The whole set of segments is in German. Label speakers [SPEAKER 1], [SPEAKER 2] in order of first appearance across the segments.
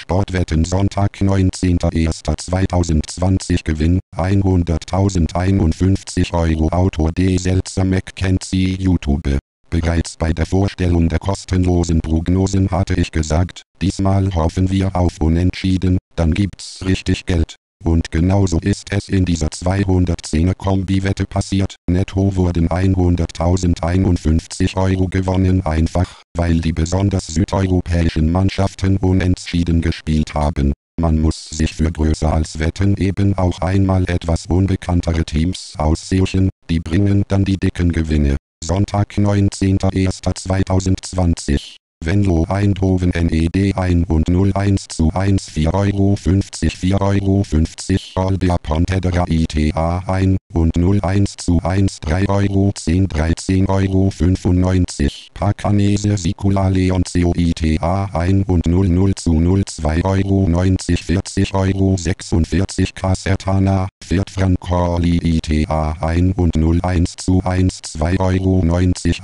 [SPEAKER 1] Sportwetten Sonntag 19.01.2020 Gewinn 100.051 Euro Autor D. Seltzer McKenzie YouTube. Bereits bei der Vorstellung der kostenlosen Prognosen hatte ich gesagt, diesmal hoffen wir auf Unentschieden, dann gibt's richtig Geld. Und genauso ist es in dieser 210er-Kombi-Wette passiert. Netto wurden 100.051 Euro gewonnen, einfach, weil die besonders südeuropäischen Mannschaften unentschieden gespielt haben. Man muss sich für größer als Wetten eben auch einmal etwas unbekanntere Teams aussuchen, die bringen dann die dicken Gewinne. Sonntag 19.01.2020. Venlo Eindhoven NED 1 und 0-1 zu 1 4,50 €, Olbia Pontevedra ITA 1 und 0-1 zu 1 13,95 €, Pacanese Sicula Leoncio ITA 1 und 0-0 zu 2,90 €, Casertana, Fiat Francorli ITA 1 und 0-1 zu 1 2,90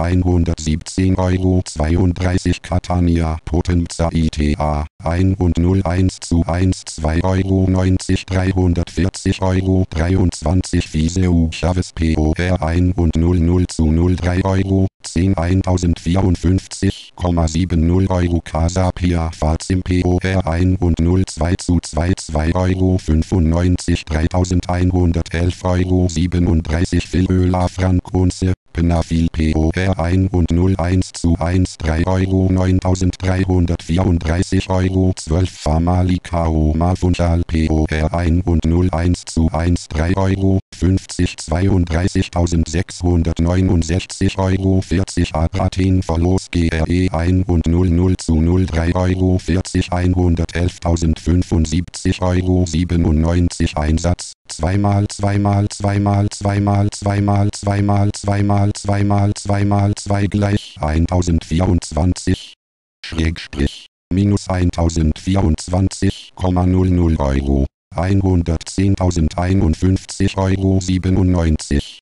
[SPEAKER 1] €, Catania Potenza ITA 1 und 0-1 zu 1 2,90 €, 23 Viseu Chaves POR 1 und 0-0 zu 0,3 €, 10.054,70 € Casa Pia Fazim POR 1 und 0-2 zu 2,95 €, 3.111,37 € Filöla Frankunse Penafil POR 1 und 0-1 zu 1 9.334 €, 12 Famalicão Funchal POR 1 und 0-1 zu 1 32.669 €, 40 Abratin Verlos GRE 1 und 0-0 zu 0,3 €, 111.075 €, 97 Einsatz, zweimal gleich 1024, minus 1024,00 €, 110.051,97 €.